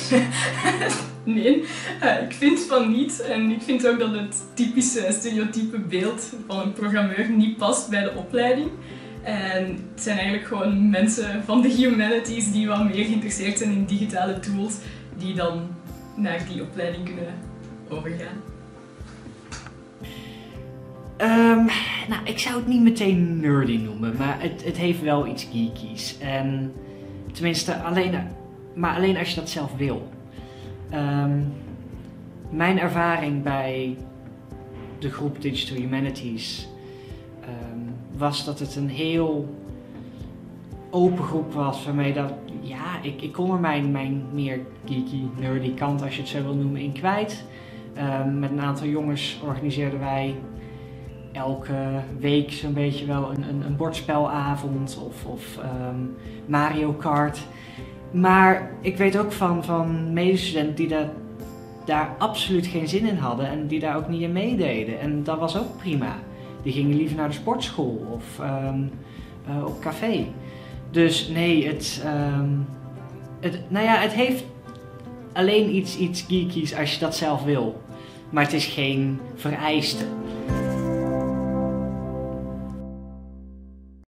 Nee, ik vind van niet. En ik vind ook dat het typische stereotype beeld van een programmeur niet past bij de opleiding. En het zijn eigenlijk gewoon mensen van de humanities die wat meer geïnteresseerd zijn in digitale tools, die dan naar die opleiding kunnen overgaan. Nou, ik zou het niet meteen nerdy noemen, maar het heeft wel iets geekies. En tenminste, alleen als je dat zelf wil. Mijn ervaring bij de groep Digital Humanities was dat het een heel open groep was, waarmee dat, ja, ik kon er mijn meer geeky, nerdy kant, als je het zo wil noemen, in kwijt. Met een aantal jongens organiseerden wij elke week zo'n beetje wel een bordspelavond of Mario Kart. Maar ik weet ook van medestudenten die daar absoluut geen zin in hadden en die daar ook niet in meededen. En dat was ook prima. Die gingen liever naar de sportschool of op café. Dus nee, het heeft alleen iets geekies als je dat zelf wil. Maar het is geen vereiste.